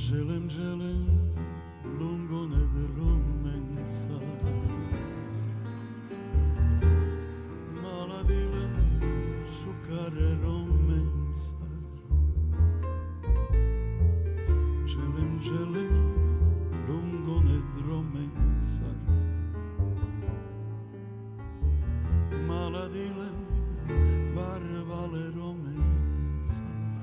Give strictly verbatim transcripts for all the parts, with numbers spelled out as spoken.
Gelem, gelem, lungone de romenza, maladilem, șucare romenza. Gelem, gelem, lungone de romenza, maladilem, barbale romenza.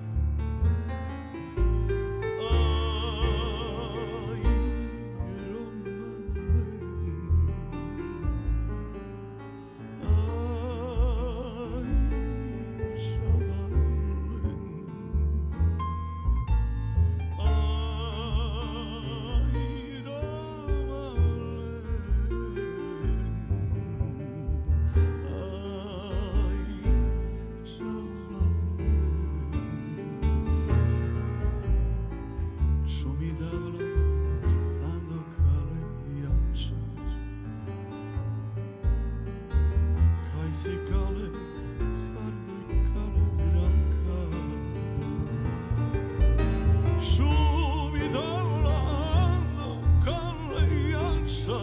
Si cale, sarde cale draca, šumi davlano cale jača,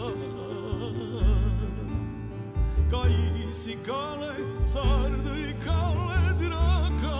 kaj si cale, sarde cale draca.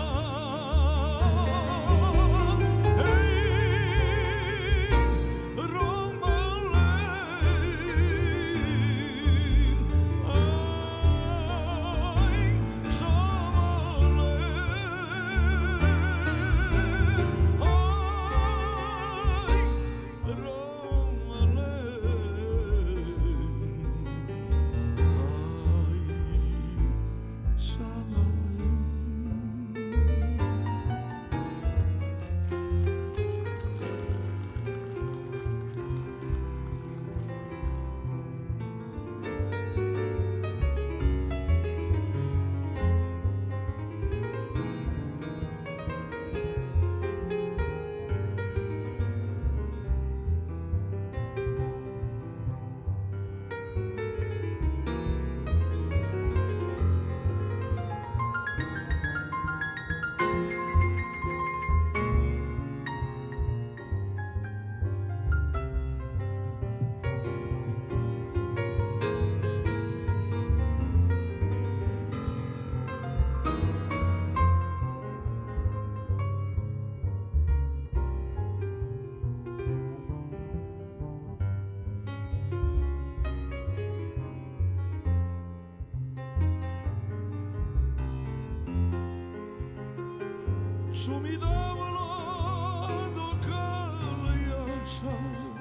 Šumi davlano cale jača,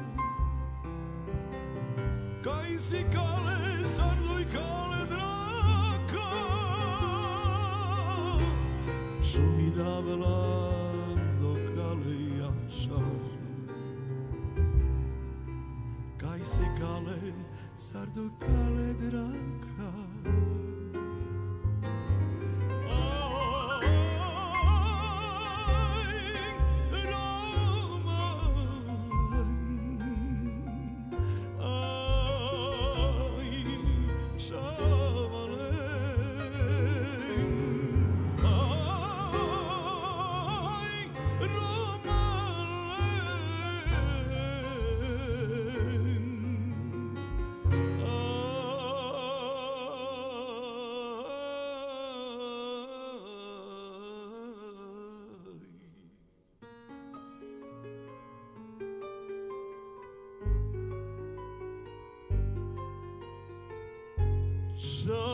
kaj si cale, sardo i cale draka. Šumi davlano cale jača, kaj si cale, sardo i cale draka. So